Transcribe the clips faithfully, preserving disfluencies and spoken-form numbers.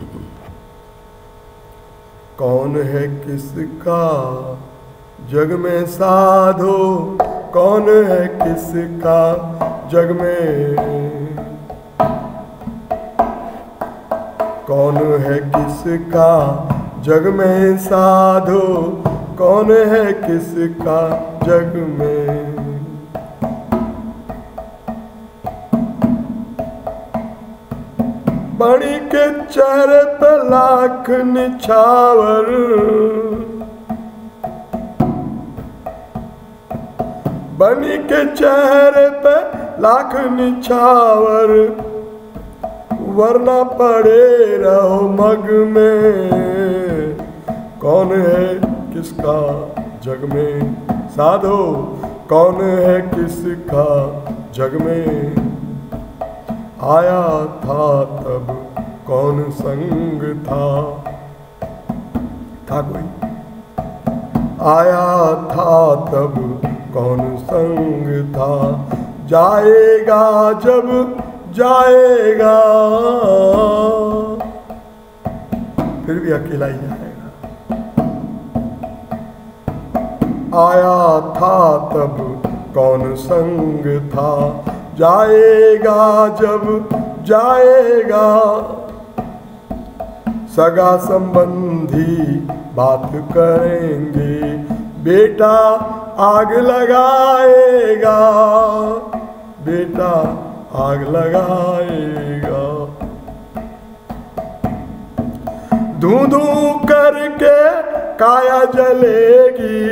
कौन है किसका जग में साधो, कौन है किसका जग में, कौन है किसका जग में साधो, कौन है किसका जग में। बणि के चेहरे पे लाख निछावर, बणि के चेहरे पे लाख निछावर, वरना पड़े रहो मग में। कौन है किसका जग में साधो, कौन है किसका जग में। आया था तब कौन संग था, था कोई आया था तब कौन संग था, जाएगा जब जाएगा फिर भी अकेला ही जाएगा। आया था तब कौन संग था, जाएगा जब जाएगा। सगा संबंधी बात करेंगे, बेटा आग लगाएगा, बेटा आग लगाएगा। धू धू करके काया जलेगी,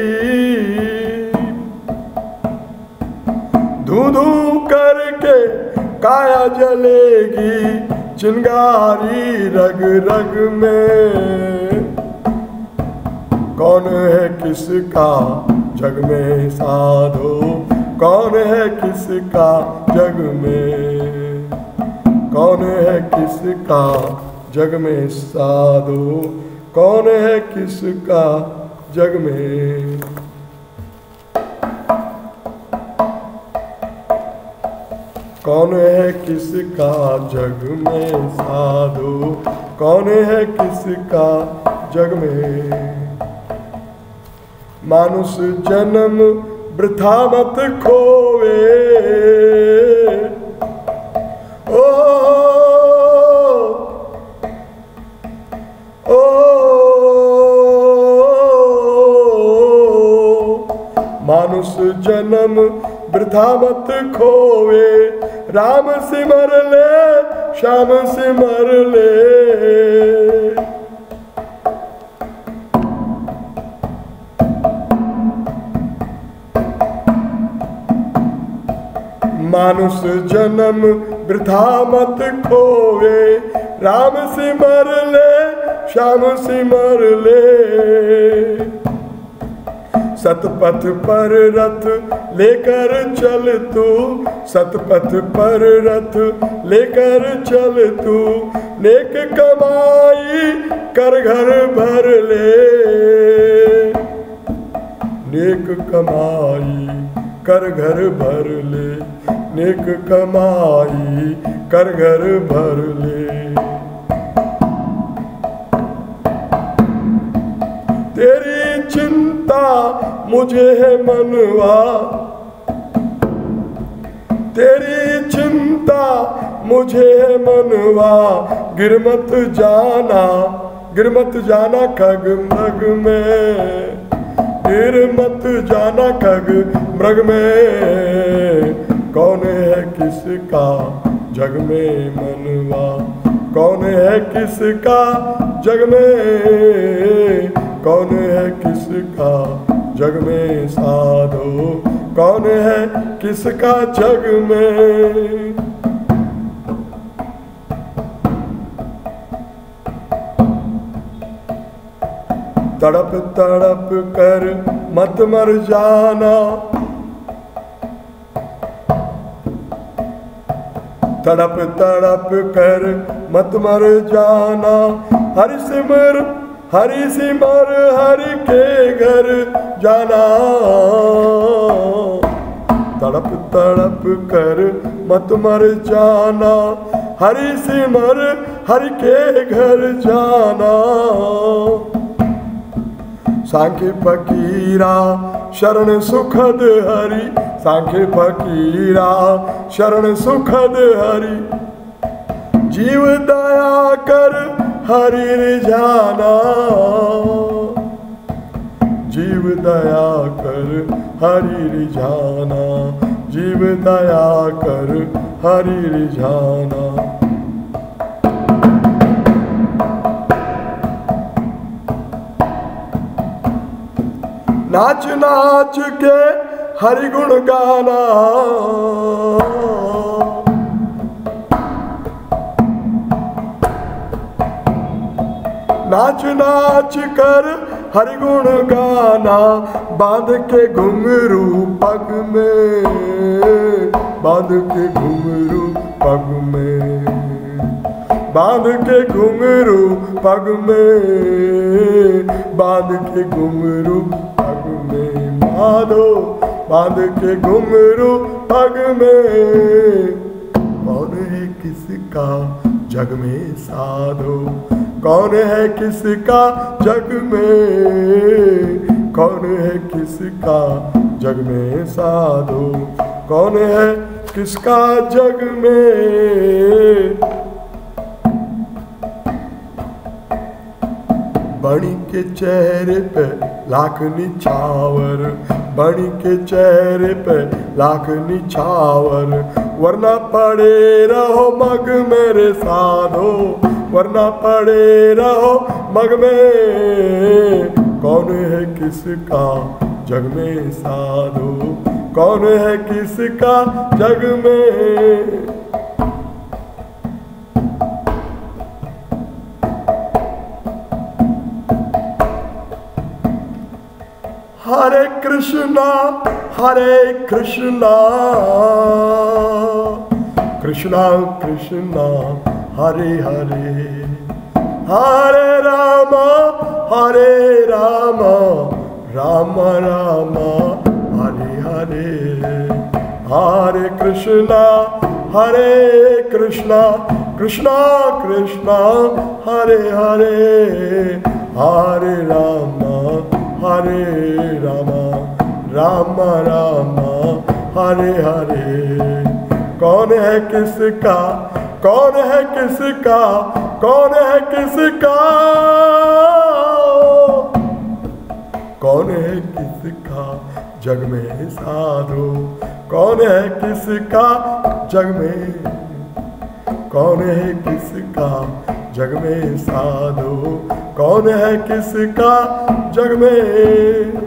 धू धू करके काया जलेगी, चिंगारी रग रग में। कौन है किसका जग में साधो, कौन है किसका जग में, कौन है किसका जग में साधो, कौन है किसका जग में। कौन है किसका जग में साधो, कौन है किसका जग में। मानुष जन्म वृथा मत खोवे, ओ ओ मानुष जन्म वृथा मत खोवे, राम सिमर ले श्याम सिमर ले। मानुष जन्म वृथा मत खोवे, राम सिमर ले श्याम सिमर ले। सतपथ पर रथ लेकर चल तू, सतपथ पर रथ लेकर चल तू, नेक कमाई कर घर भर ले, नेक कमाई कर घर भर ले, नेक कमाई कर घर भर ले। तेरी चिंता मुझे है मनवा, तेरी चिंता मुझे है मनवा, गिर मत जाना गिर मत जाना खग मृग में, गिर मत जाना खग मृग में। कौन है किसका जग में मनवा, कौन है किसका जग में, कौन है किसका जग में साधो, कौन है किसका जग में। तड़प तड़प कर मत मर जाना, तड़प तड़प कर मत मर जाना, हरि सिमर हरि सिमर हरि के घर जाना। तड़प तड़प कर मत मर जाना, हरि सिमर हरि के घर जाना। सांख्य फकीरा शरण सुखद हरि, सांख्य फकीरा शरण सुखद हरि। जीव दया कर हरि रिझाना, जीव दया कर हरि रिझाना, जीव दया कर हरि रिझाना। नाच नाच के हरि गुण गाना, नाच नाच कर हरि गुण गाना। बांध के घुंघरू पग में, बांध के घुंघरू पग में, बांध के घुंघरू पग में, बांध के घुंघरू पग में। माधो बांध के घुंघरू पग में। कौन है किसका जग में साधो, कौन है किसका जग में, कौन है किसका जग में साधो, कौन है किसका जग में। बणि के चेहरे पे लाख निछावर, बणि के चेहरे पे लाख निछावर। वरना पड़े रहो मग मेरे साधो, वरना पड़े रहो मग में। कौन है किसका जग में साधो, कौन है किसका जग में। हरे कृष्णा हरे कृष्णा, कृष्णा कृष्णा हरे हरे, हरे राम हरे राम, राम राम हरे हरे। हरे कृष्णा हरे कृष्णा, कृष्णा कृष्णा हरे हरे, हरे राम हरे राम, राम राम हरे हरे। कौन है किसका, कौन है किसका, कौन है किसका, कौन है किसका जग में साधो, कौन है किसका जग में, कौन है किसका जग में साधो, कौन है किसका जग में।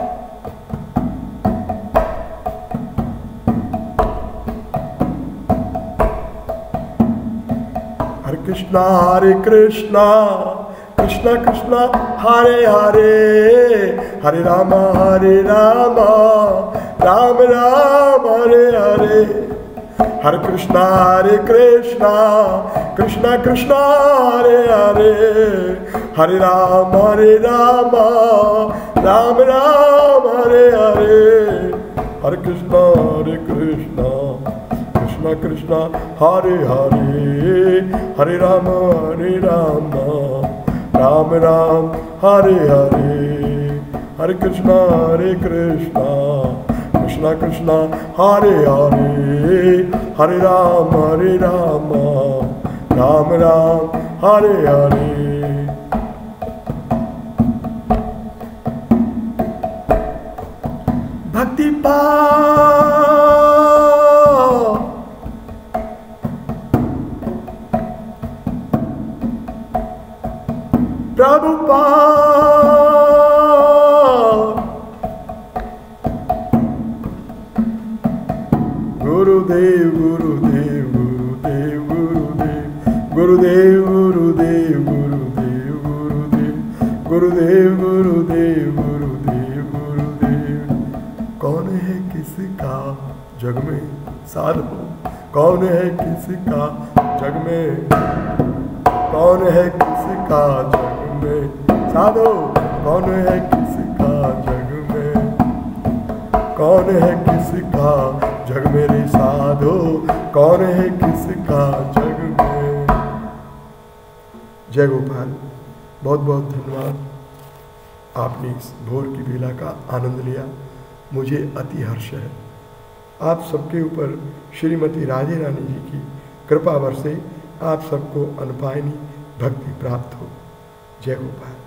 हरे कृष्णा हरे कृष्णा, कृष्णा कृष्णा हरे हरे, हरे राम हरे राम, राम राम हरे हरे। हरे कृष्णा हरे कृष्णा, कृष्णा कृष्णा हरे हरे, हरे राम हरे राम, राम राम हरे हरे। हरे कृष्णा हरे कृष्णा, कृष्णा कृष्णा हरे हरे, हरे राम हरे राम, राम राम हरे हरे। हरे कृष्णा हरे कृष्णा, कृष्णा कृष्णा हरे हरे, हरे राम हरे राम, राम राम हरे हरे। भक्ति पाओ प्रभु पाओ, गुरुदेव गुरुदेव गुरुदेव गुरुदेव गुरुदेव गुरुदेव गुरुदेव गुरुदेव गुरुदेव गुरुदेव गुरुदेव। कौन है किसका जग में साधो, कौन है किसका जग में, कौन है किसका जग में साधो, कौन है किसका जग में, कौन है किसका जग मेरे साधो, कौन है किसका जग में। जय गोपाल। बहुत बहुत धन्यवाद, आपने इस भोर की बेला का आनंद लिया, मुझे अति हर्ष है। आप सबके ऊपर श्रीमती राधे रानी जी की कृपा बरसे, आप सबको अनुपायनी भक्ति प्राप्त हो। जय गोपाल।